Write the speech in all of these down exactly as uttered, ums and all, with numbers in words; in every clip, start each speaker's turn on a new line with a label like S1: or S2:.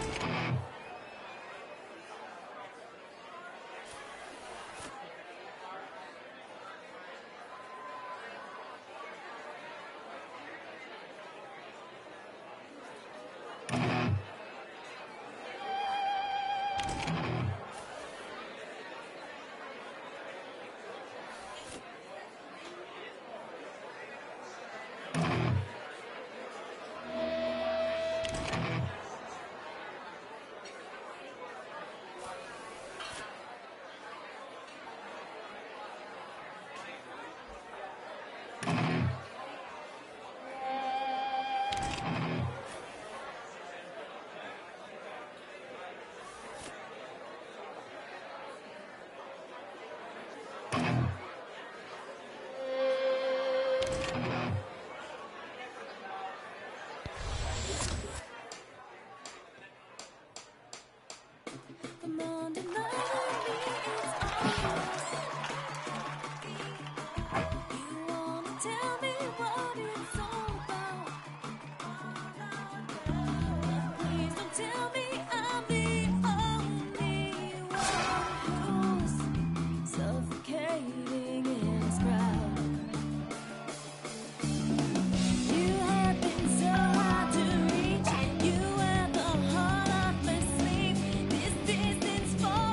S1: This distance for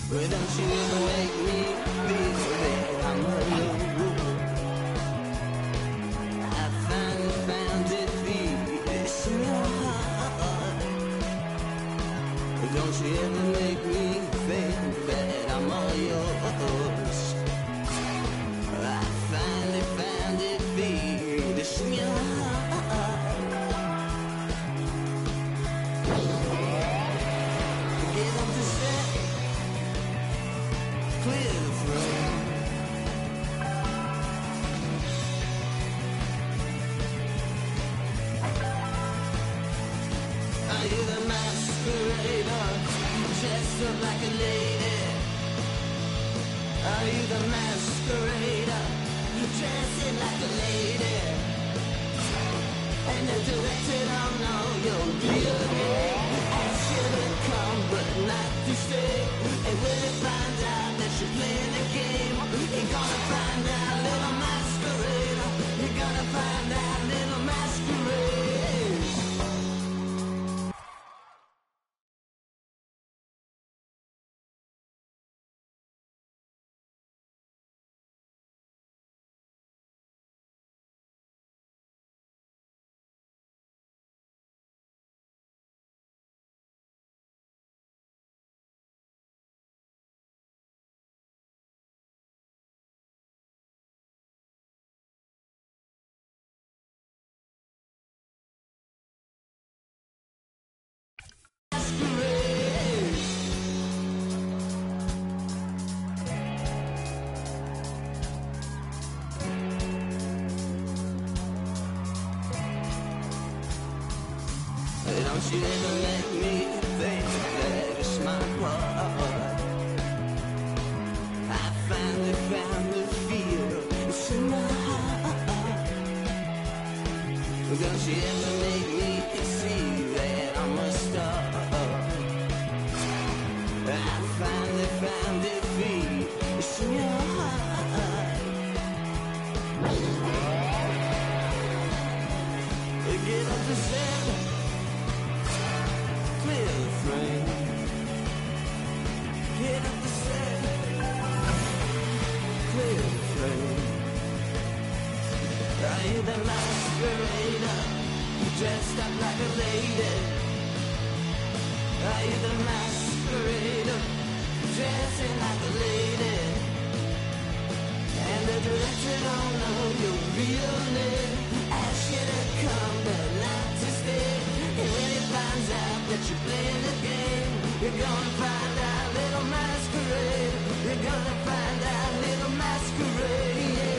S1: Well, don't you ever make me feel that I'm alone. I finally found it peace in your heart. Don't you ever make me think that I'm all yours. I finally found it peace in your heart. Get up to set, clear the frame. Are you the masquerader, dressed up like a lady? Are you the masquerader, dressing like a lady? And the director don't know your real name. Ask you to come but not to stay. And when he finds out that you're playing a game, you're gonna find out, little masquerader. You're gonna find out, little masquerade. Don't you ever make me think that it's my part. I finally found the feel, it's in my heart. Don't you ever make me see that I'm a star. I finally found it free, it's in your heart. Get up to seven, clear the frame. Get up the set, clear the frame. Are you the masquerader, dressed up like a lady? Are you the masquerader, dressing like a lady? And the director don't know your real name. Ask you to come but not to stay. And when he finds out that you're playing the game, you're gonna find out, little masquerade. You're gonna find out, little masquerade.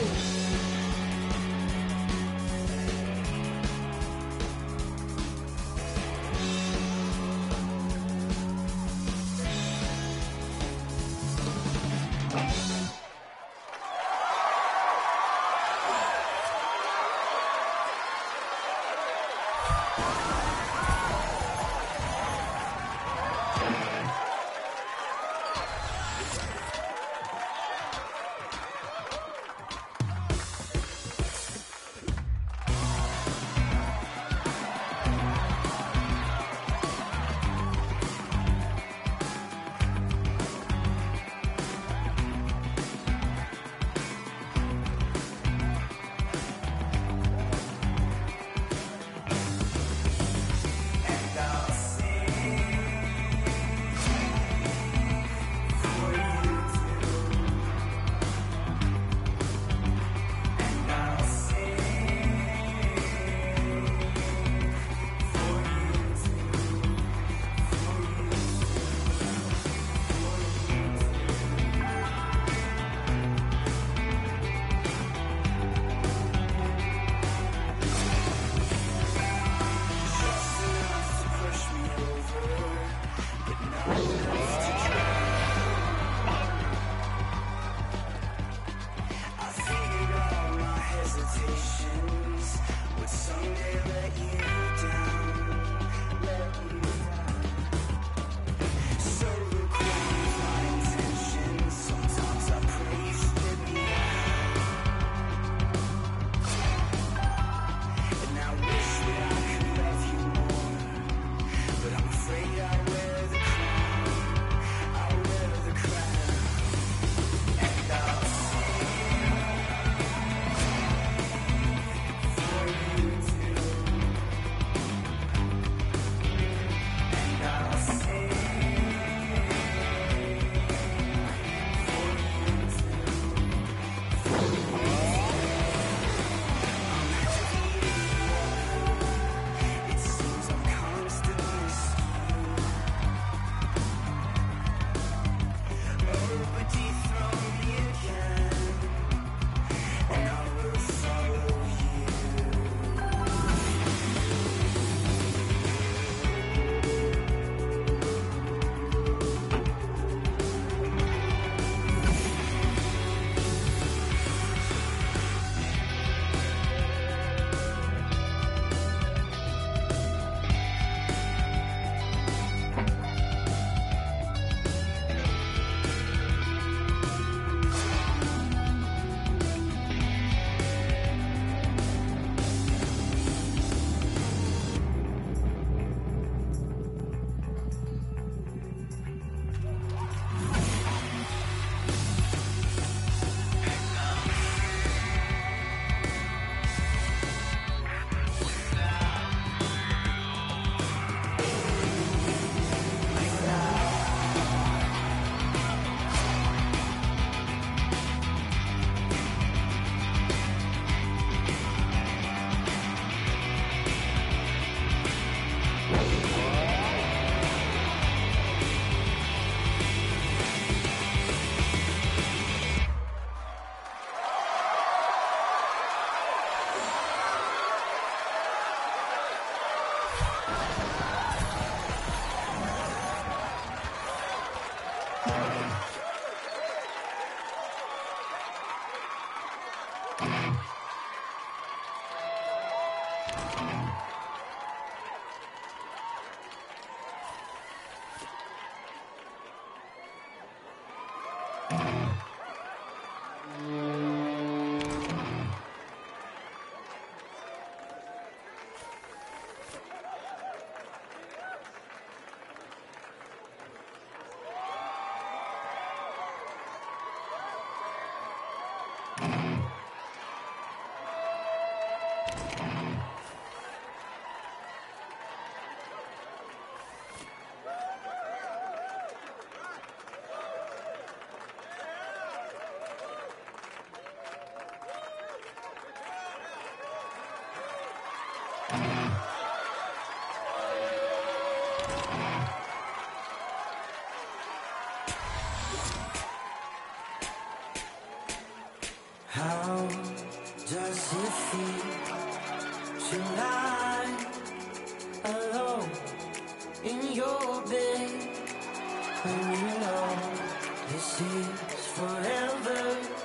S1: when you know this is forever.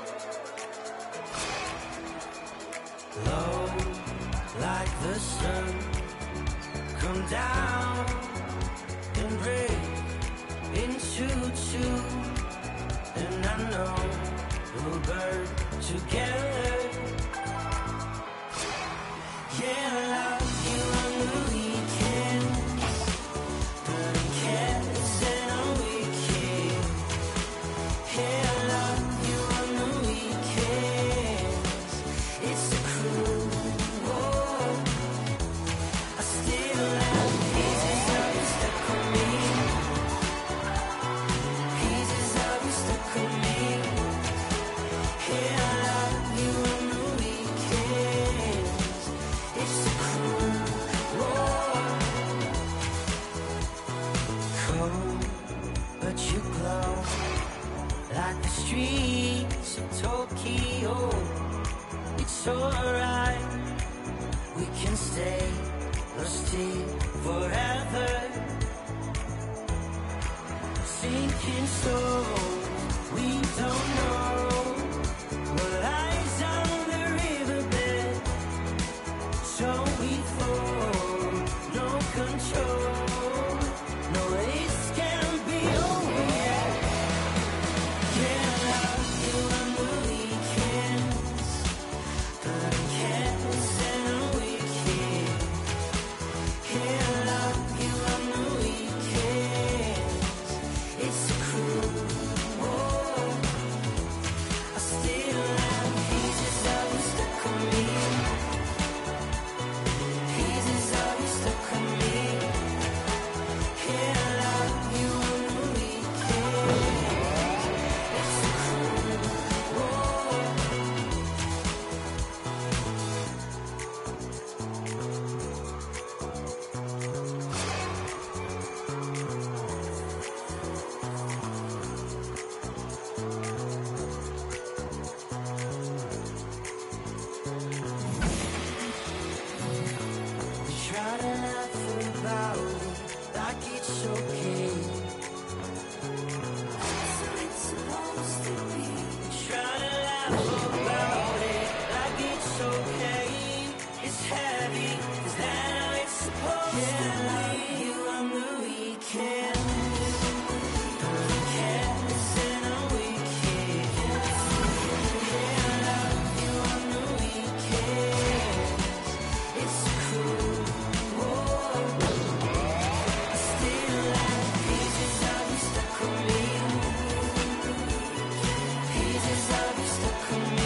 S1: Low like the sun, come down and break into two, and I know we'll burn together. Yeah, I love you on the weekends, but I can't stand on weekend. Yeah, I love you on the weekends. It's a cruel war. I still have pieces of you stuck on me. Pieces of you stuck on me. Yeah, I love you on the weekends. It's a cruel war. Cold, but you glow like the streets of Tokyo. It's alright, we can stay lost here forever. Sinking souls, we don't know what lies on the riverbed. So we fall, no control. No, this can't be over yet. Yeah, I love you on the weekends, but I can't stand on weekend. Yeah, I love you on the weekends. It's a cruel war. I still have pieces of you stuck on me. Pieces of you stuck on me. Yeah, I love you on the weekends. It's a cruel war. We try to laugh about it like it's okay. So it's supposed to be. We try to laugh about it like it's okay. It's heavy, is that how it's supposed yeah, to be? I love you on the weekend. But I can't stand on weekend. Yeah, I love you on the weekend. It's a cruel war. I still have pieces of you stuck on me. Pieces of you stuck on me.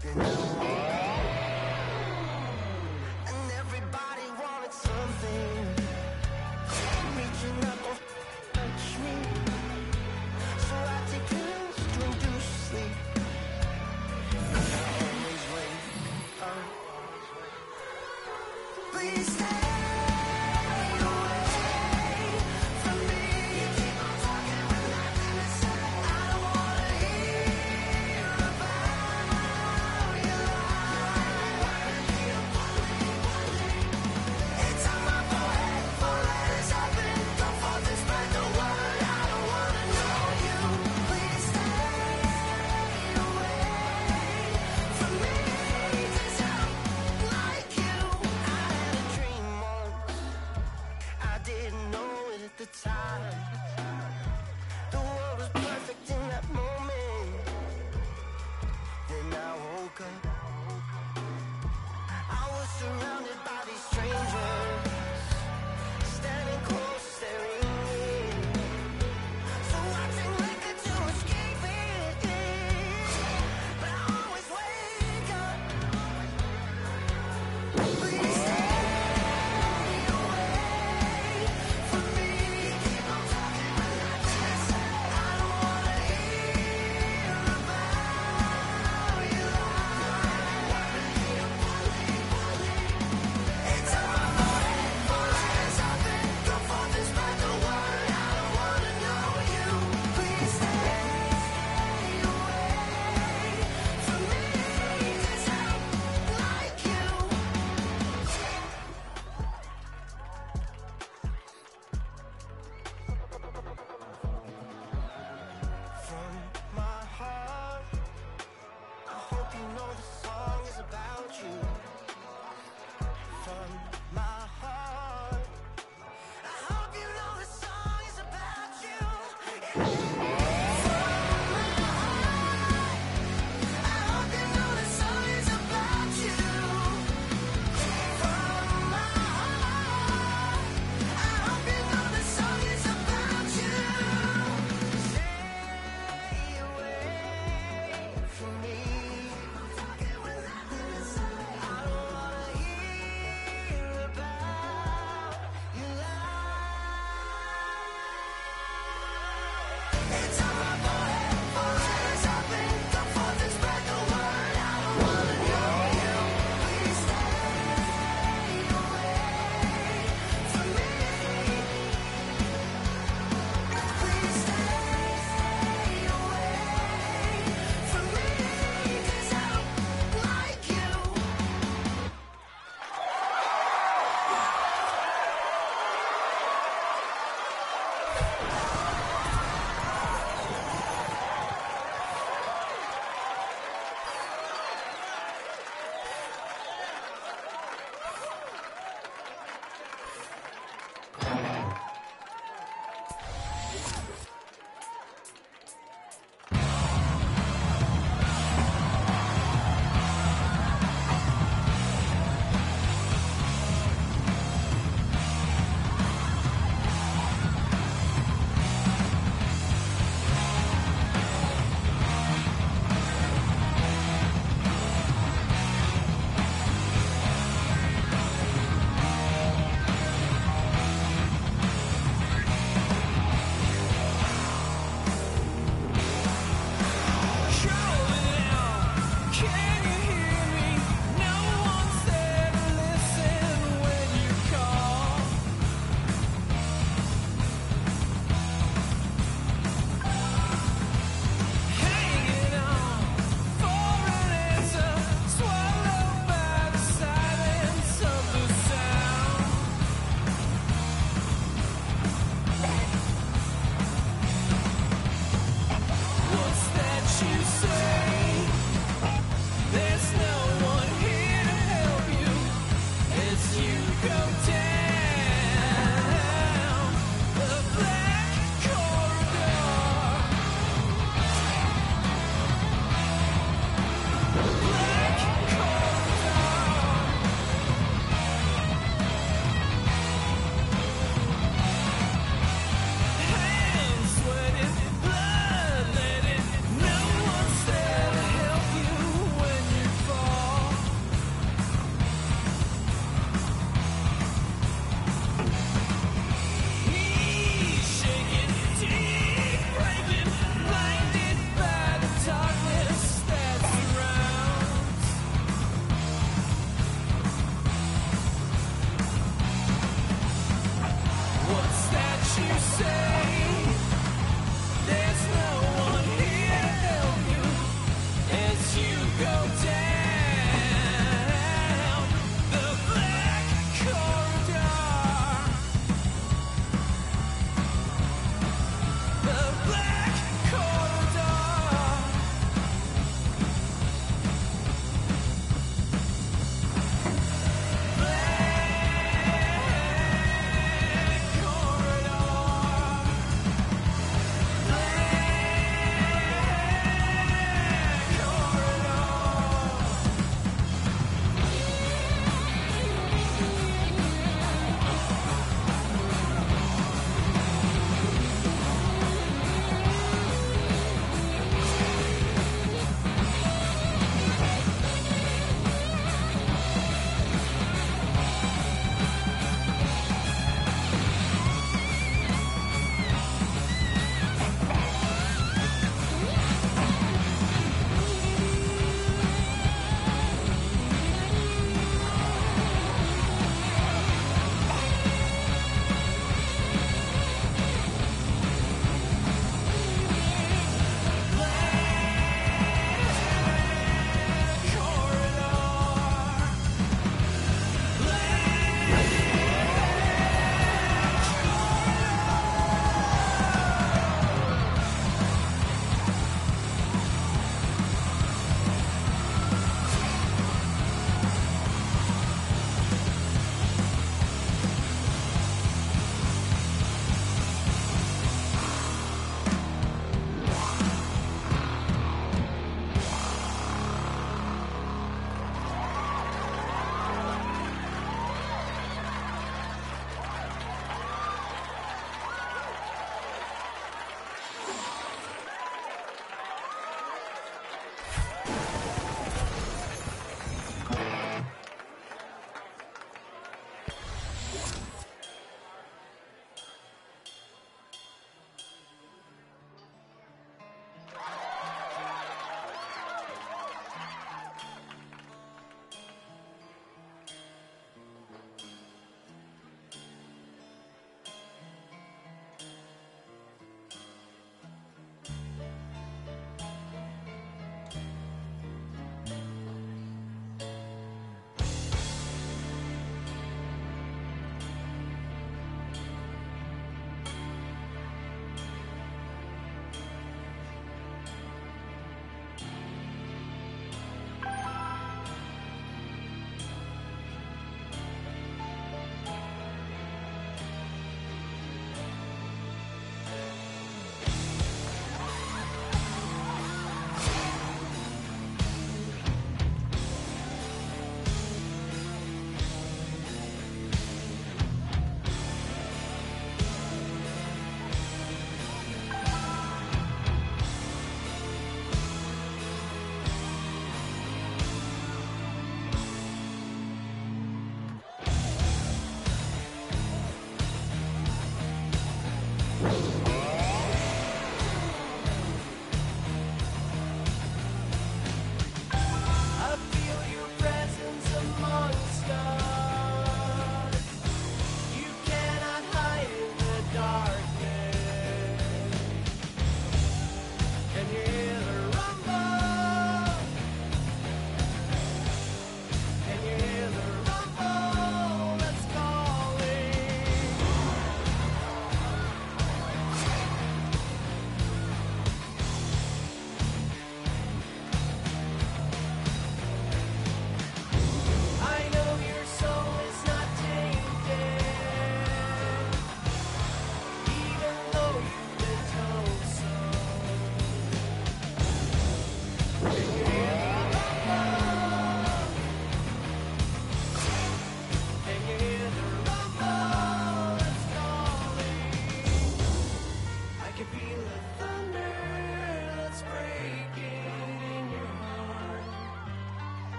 S1: you know. And everybody wanted something, reaching up to touch me, so I take pills to induce sleep. Always wake up. Please stay. Yeah.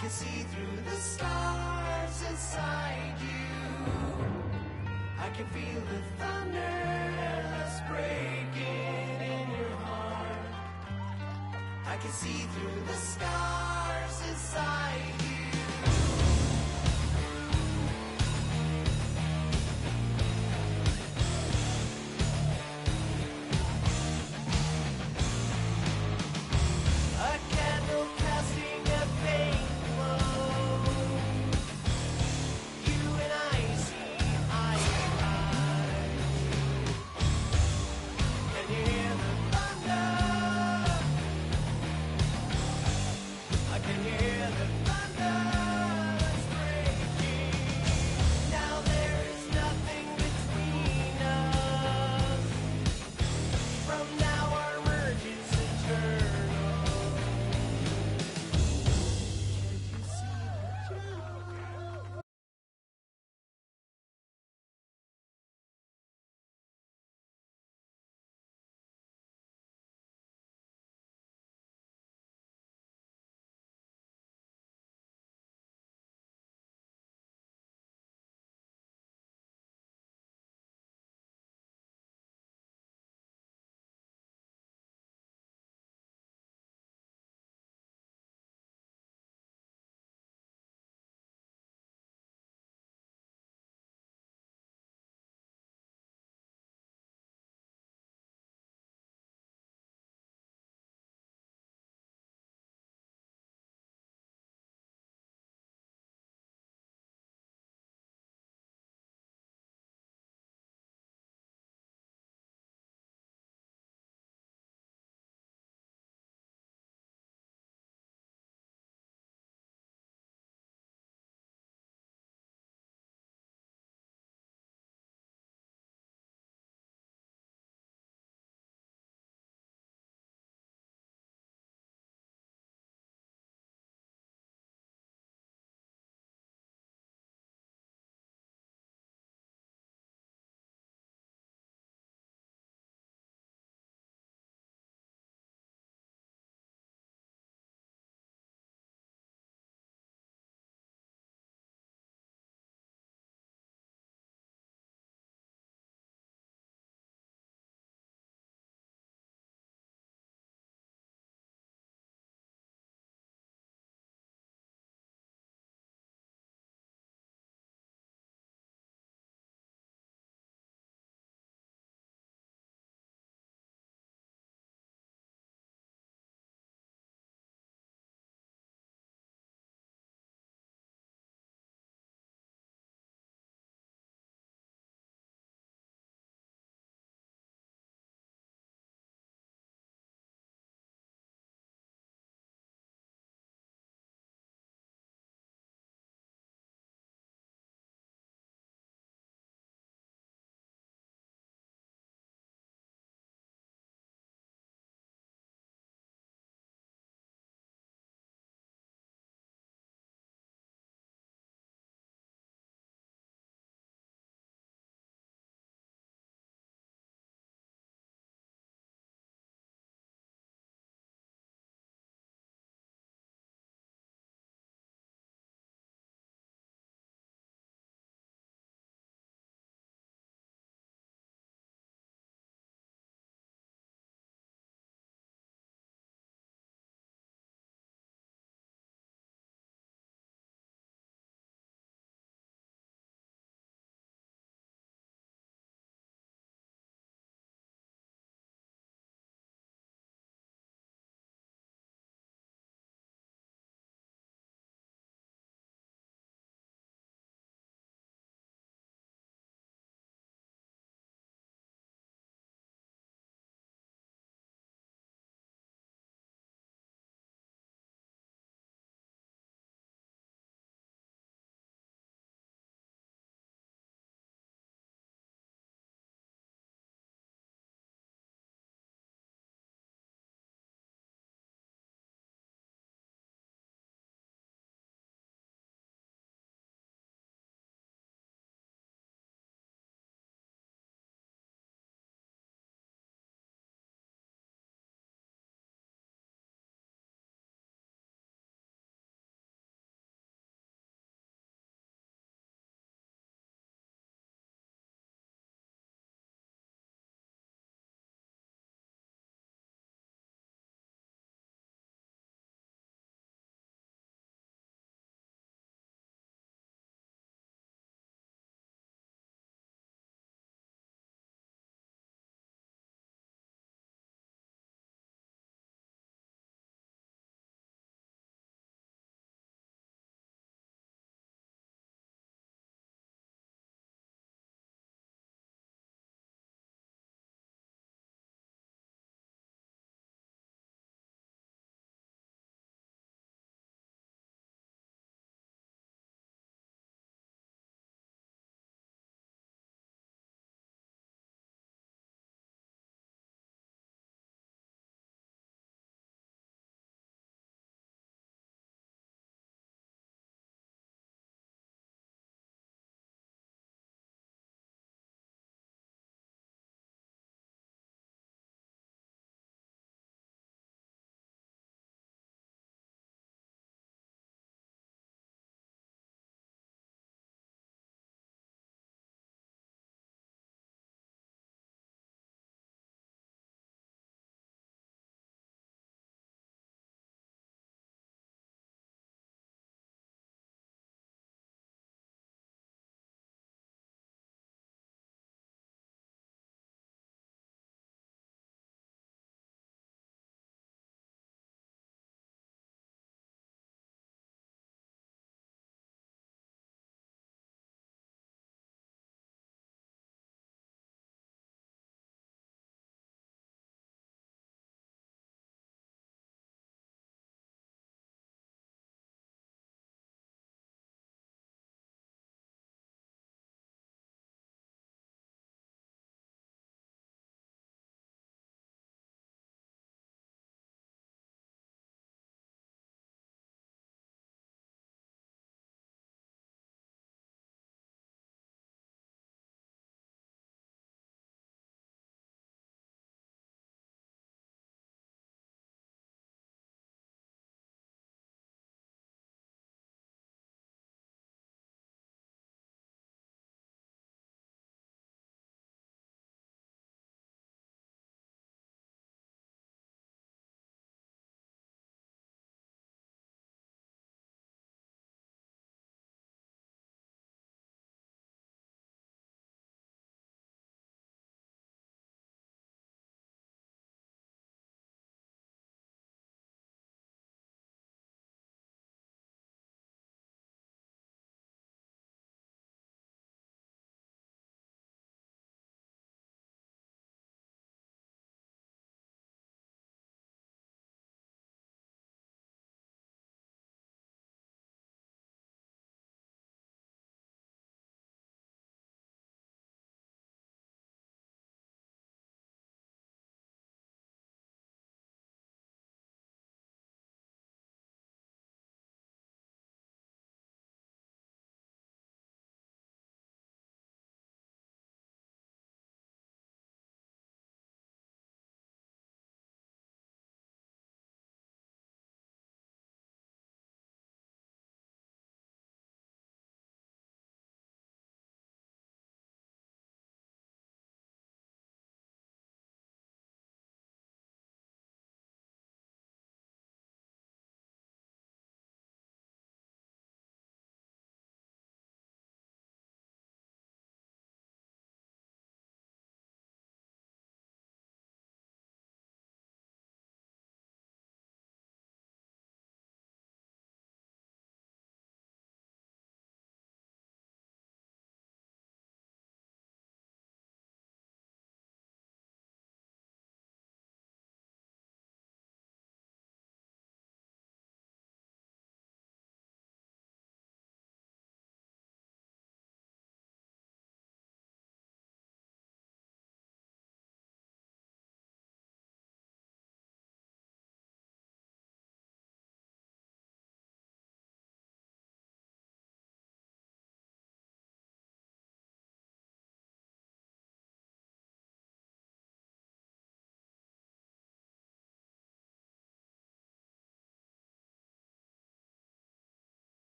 S1: can see through the stars inside you. I can feel the thunder that's breaking in your heart. I can see through the scars inside you. I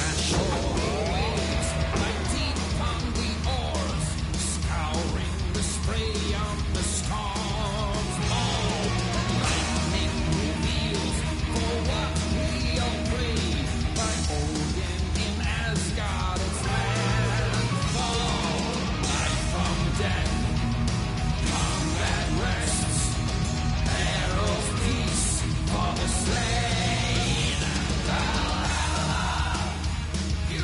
S2: You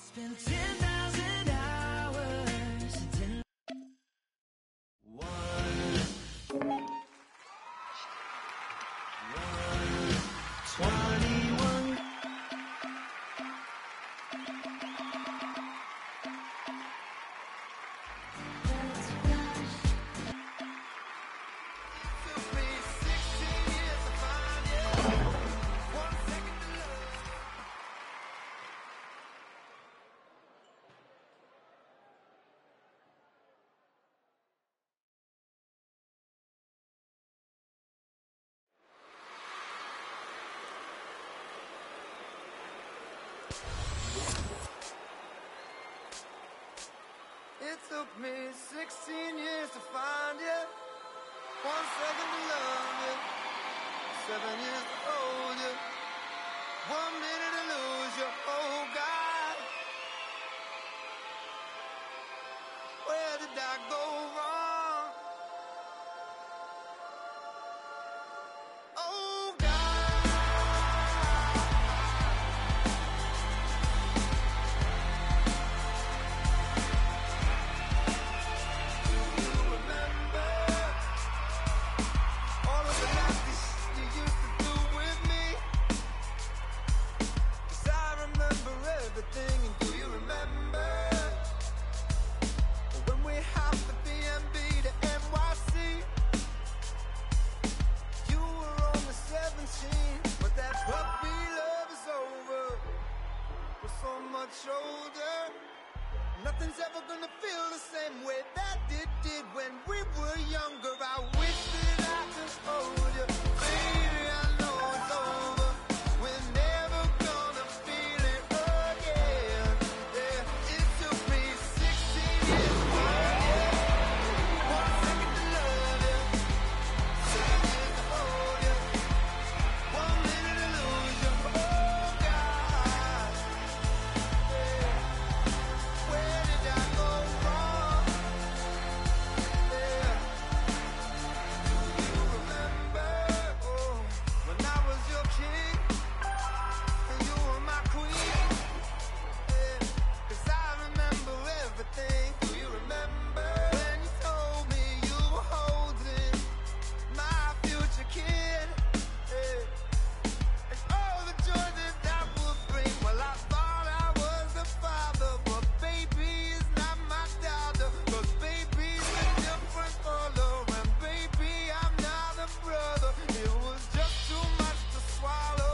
S1: Spent ten thousand hours, ten one, one, twenty-one. Took me sixteen years to find you. One second to love. It took me sixteen years to find you. One second to love you. Seven years to hold you. One minute to lose you. Oh God, where did I go wrong? Oh God. All of the nasty shit you used to do with me. 'Cause I remember everything, and do you remember when we hopped the B and B to N Y C? You were only seventeen, but that puppy love is over. We're so much older. Nothing's ever gonna feel the same way that it did when we were younger. I wish that I could hold you. Baby, I know it's over. We're never gonna feel it again. Yeah, it took me sixteen years to find you. One second to love you. Seven years to hold you. One minute to lose you. Oh God. Yeah. Where did I go wrong? Yeah. Do you remember, oh, when I was your king and you were my queen? Yeah. 'Cause I remember everything. Do you remember when you told me you were holding my future kid? Yeah. And all the joy that that would bring. Well, I thought I was the father, but baby is not my daughter. 'Cause baby's a different color, and baby I'm not a brother. It was just too much to swallow.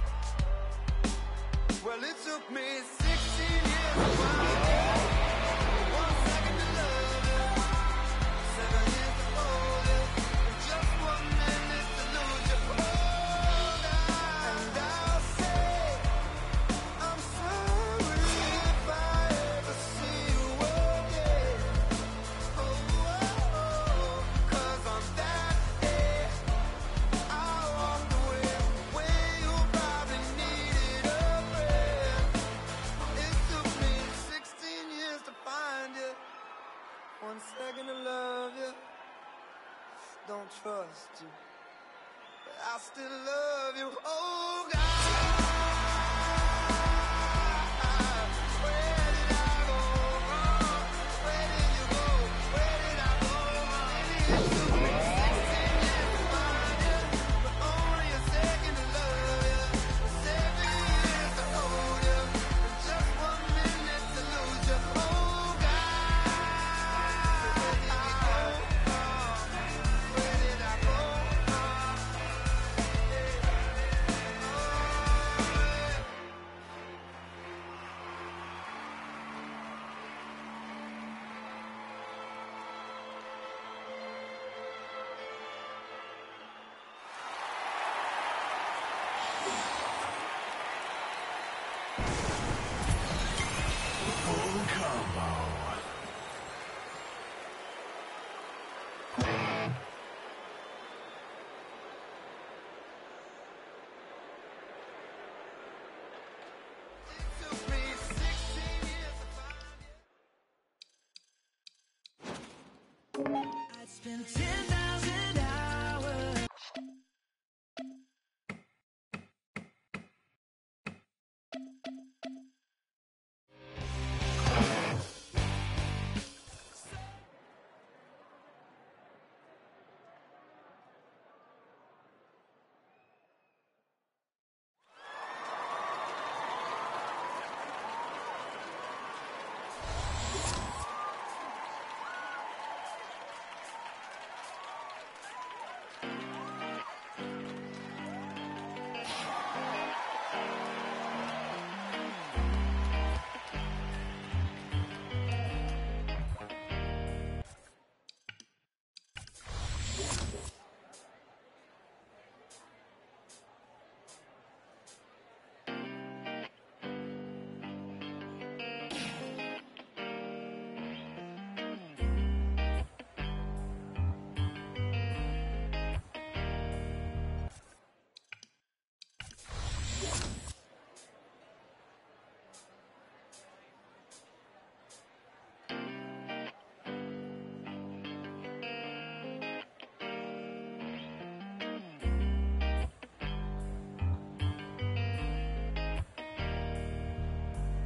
S1: Well, it took me sixteen years to find you. One second to love you. Seven years to hold you. And just one minute to lose you. Oh, God. And I'll say I'm sorry if I ever see you again. Oh, oh, oh. 'Cause on that day I walked away when you probably needed a friend. It took me sixteen years to find you. One second to love you. Don't trust you, but I still love you. Oh God, where did I go wrong? Where did you go? Where did I go wrong? It took me sixteen years to find you, but only a second to love you. Seven years to hold you, and just one minute to lose you. Oh God, where did we go wrong? Where did I go wrong?
S2: Full combo.
S1: It took me sixteen years to find you. I'd spend ten thousand hours.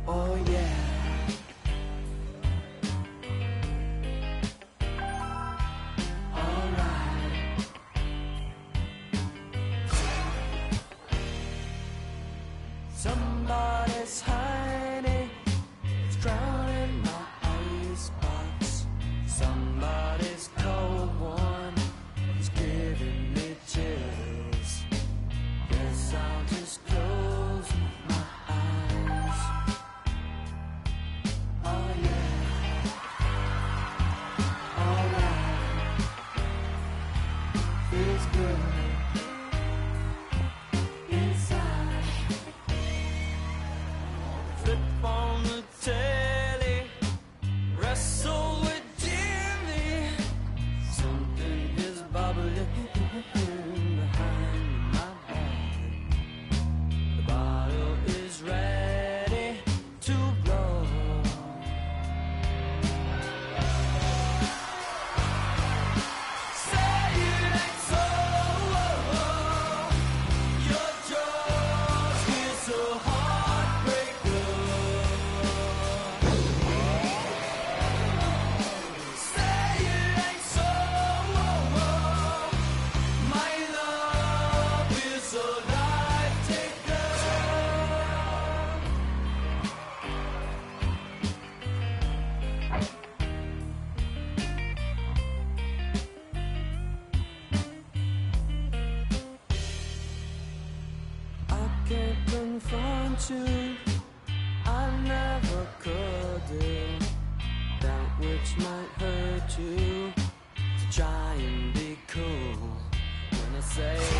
S1: Oh yeah. Somebody's honey is drowning my icebox. Somebody's cold one is giving me chills. Guess I'll just close my eyes. Oh yeah. Alright. Feels good. Flip on the telly, wrestle with Jimmy. Something is bubbling behind my back. The bottle is ready to blow. Say it ain't so. Your jaws feel so hard. Can't confront you, I never could do that which might hurt you, to try and be cool when I say